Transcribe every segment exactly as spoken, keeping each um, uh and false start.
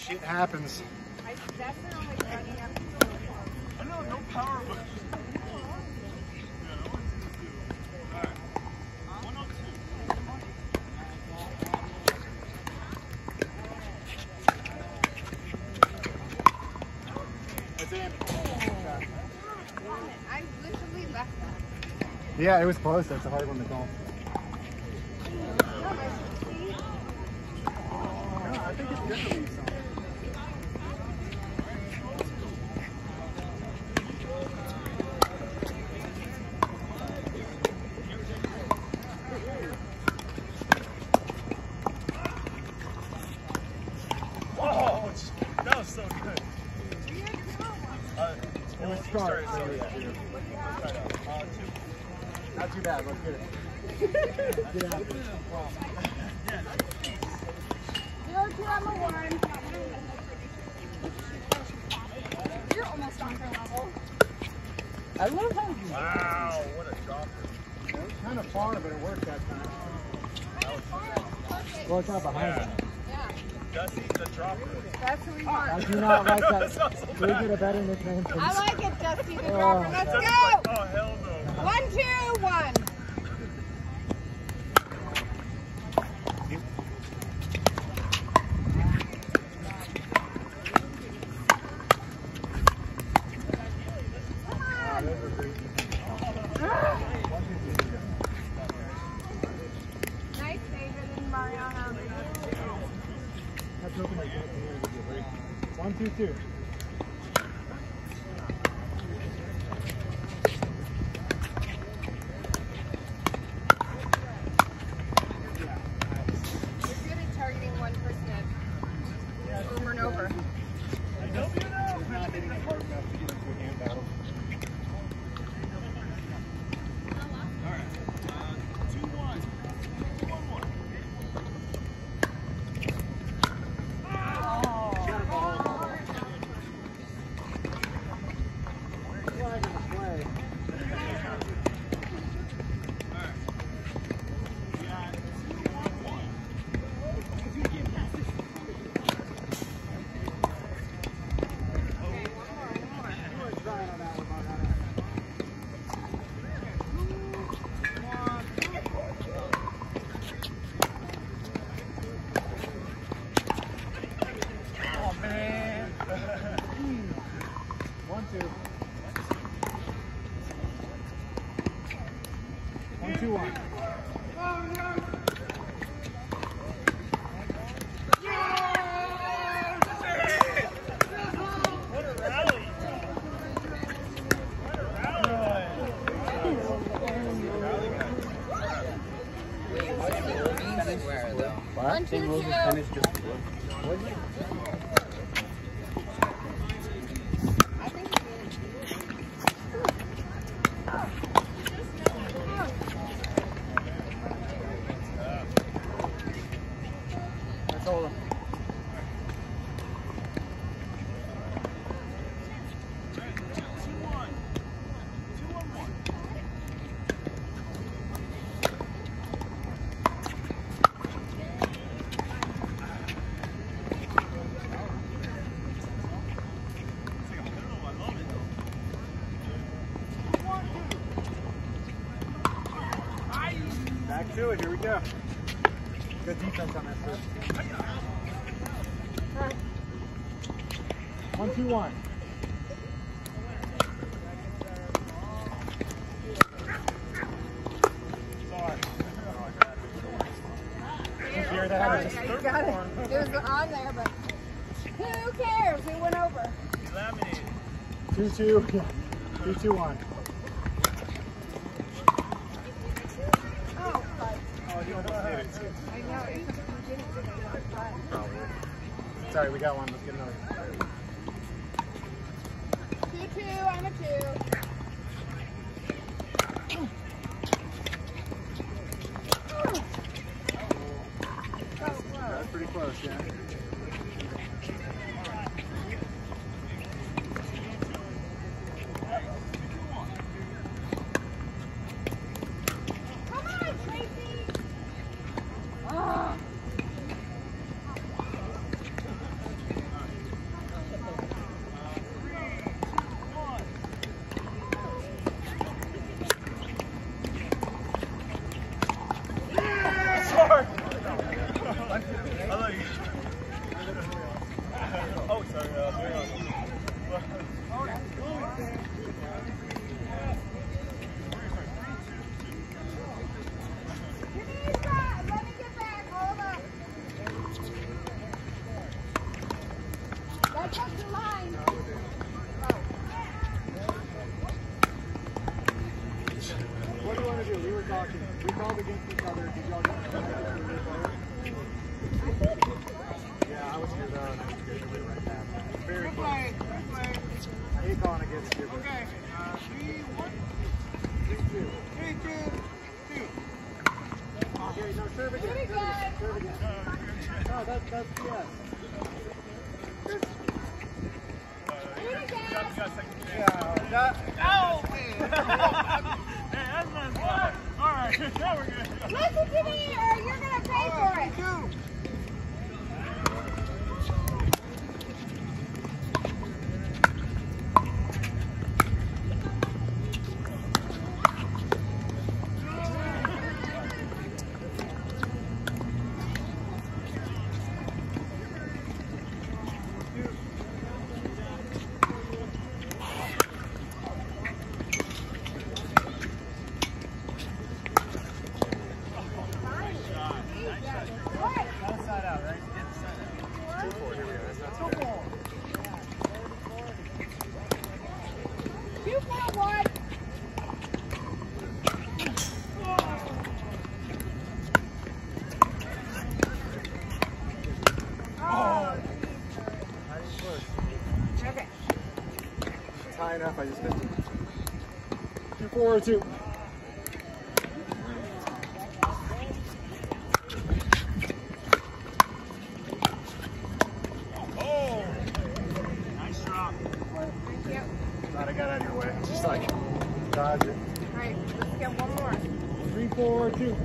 Shit happens. I definitely running up to I know, no power, but. I literally left that. Yeah, it was close. That's a hard one to call. No, I think it's good to leave some. Oh, that was so good. Uh, It was sorry, start. sorry. Yeah. Uh, two. Not too bad. Let's get it. Get out there. Zero two on the one. You're almost on her level. I love how you. Wow, what a dropper. It was kind of far, but it worked that time. Perfect. Well, it's not behind Yeah. him. Yeah, Dusty, the dropper. that's what we I want. do not like that. Sounds so Can we bad. get a better nickname? please? I like it, Dusty the Oh, Dropper. Let's Dusty's go! like, oh, hell no. One, two, one. Ah, those were great. Nice David and Mariana. That's open like that. One, two, two. You're good at targeting one person over and over. Not hitting it hard enough to get into a hand battle. Flag in the play. Oh, man. One, two. One, two, one. What a rally. One, two, two. I think it Let's hold him. Back to it. Here we go. Good defense on that first. One, two, one. Did you hear that? I just- Yeah, you got it. It was on there, but who cares? It went over. Laminated. Two, two. Yeah. Two, two, one. Oh, but Oh, you almost did it. I know it. You didn't do it. But Sorry, we got one. Let's get another. two, two. I'm a two. That's pretty close, yeah. Come on, Tracy. Oh. talking. We called against each other. Did y'all get Yeah, I was here though, and I was good. We were right back. Very Good close. play. Good play. I hate calling against you. But Okay. Uh, three, one. three, two. Three, two, two. Okay, no, serve again. Pretty Serve again. good. Serve again. No, that's, that's yes. Good. Pretty good. You got second chance. Yeah, that, Ow! Hey, that's not fun. All right, now we're good. Listen to me or you're going to pay for it. Two. outside out, right? Two, four, here we go. That's not too bad. Two, four, one. Oh. Nice push. Okay. It's high enough, I just missed it. Two, four, or two. Oh! Nice drop. Thank you. Thought I got out of your way. Just like, dodge it. All right, let's get one more. Three, four, or two.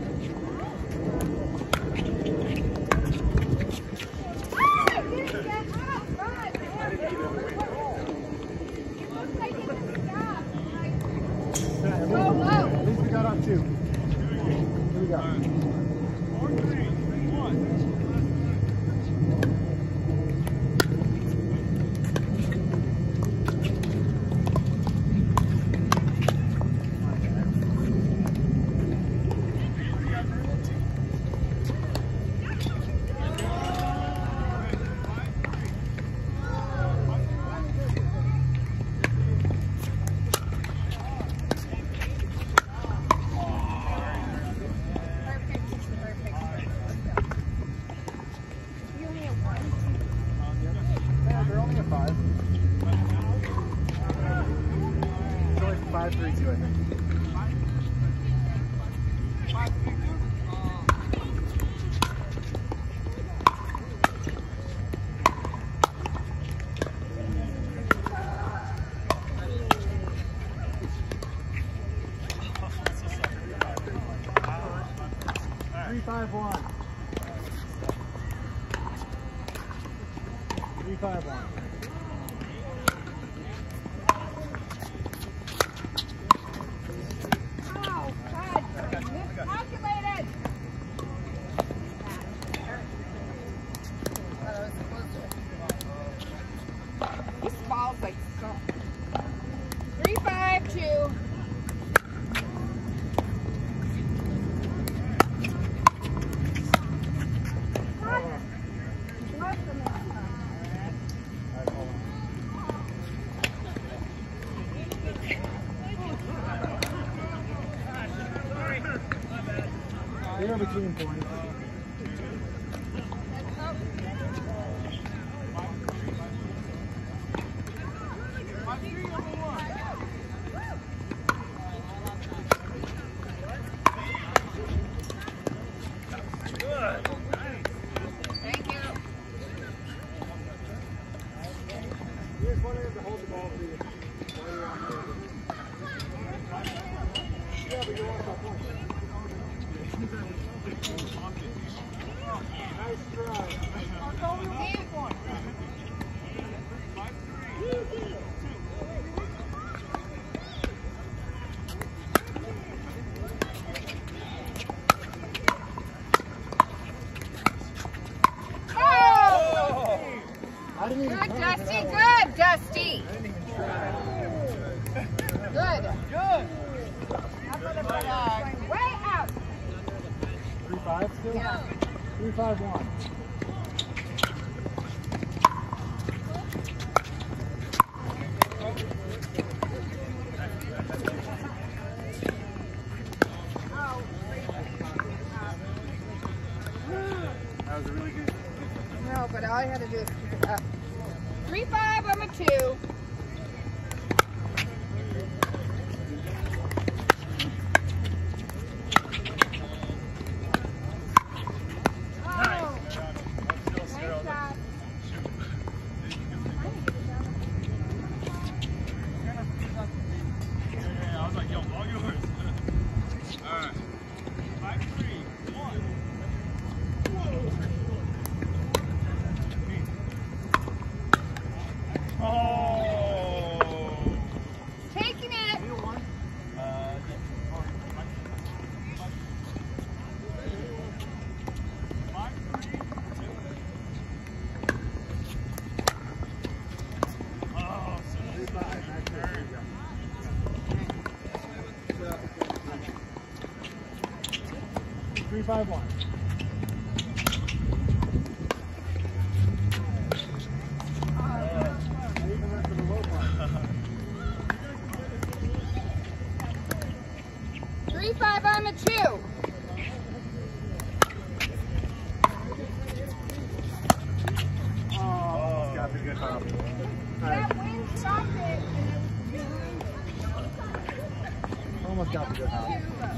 Ah, didn't get up. Run. I didn't get over weight. It looks like it didn't stop. Like, At go least- low. At least we got on two. Here we go. Four, three, one. Perfect. Perfect. Let's go. You only have one. Yeah, they're only a five. It's only five, three, two, I think. Three, five, one. Three, five, one. Oh, God. Miscalculated. This ball's like so. Three, five, two. They're between points. Thank you. You just wanted to hold the ball for you. While you're on the Yeah, but you want that point. Nice try. Oh! I didn't even Good, try Dusty. that one. Good, Dusty. I didn't even try. Good. Good. Way out. Three, five still? Yeah. Three, five, one. Oh. Three, five, one. Three, five on the two. Oh, got the good hop. That wind stopped it. Almost got the good hop.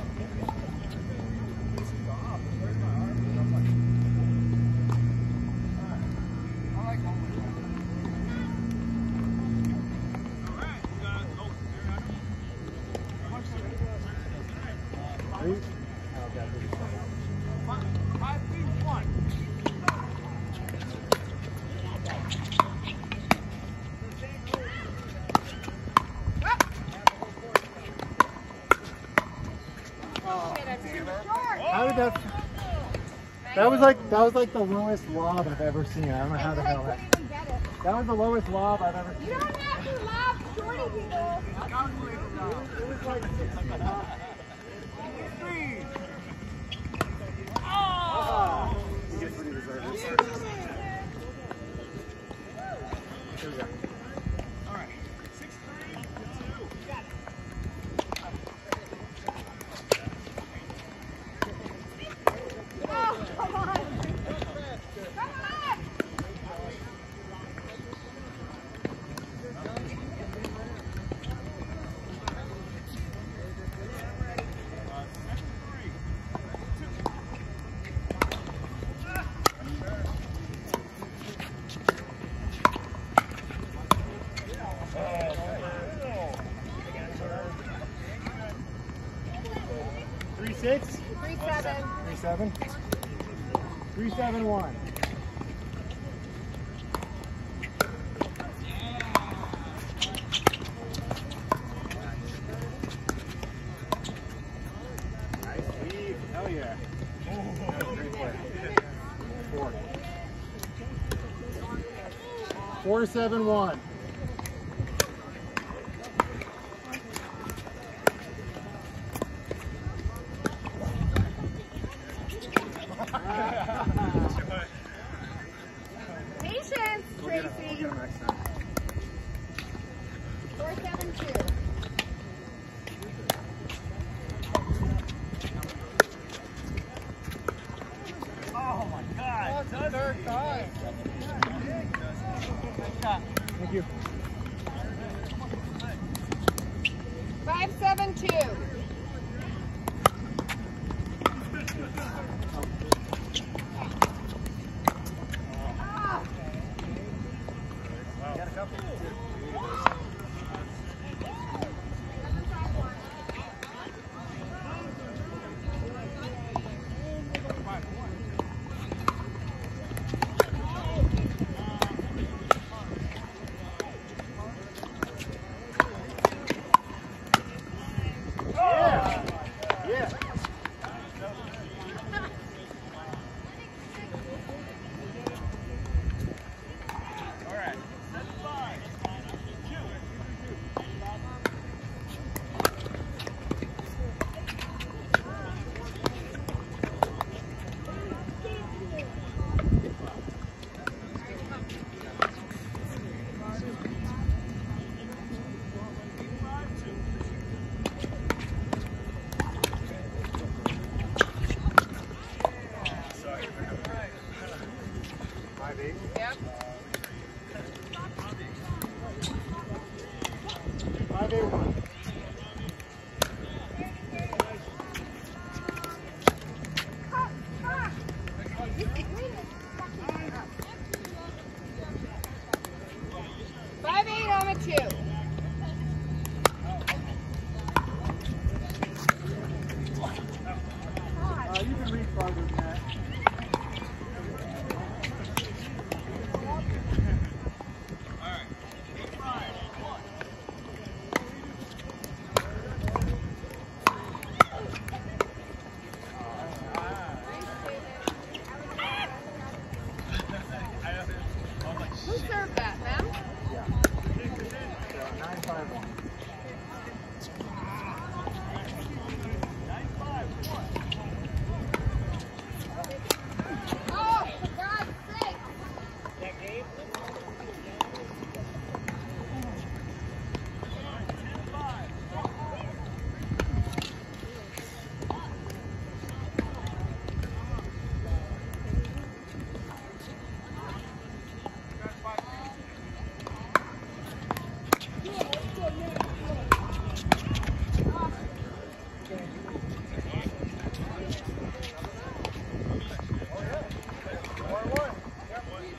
Three. Oh, got the good hop. Five, three, one. How did that? That was like that was like the lowest lob I've ever seen. I don't know how the hell that. Even get it. That was the lowest lob I've ever seen. You don't have to laugh, shorty people. It was like six feet high. Three. Oh! You get pretty reserved. Here we go. All right. Six, three, two. Got it. Oh, come on. Come on. Three six. Three, seven. Three seven. Three seven one. Nice weave. Hell yeah. Great play. Four. Four seven one. Patience, Tracy. Four, seven, two. Oh my God. That's the third time. Thank you. Five, seven, two.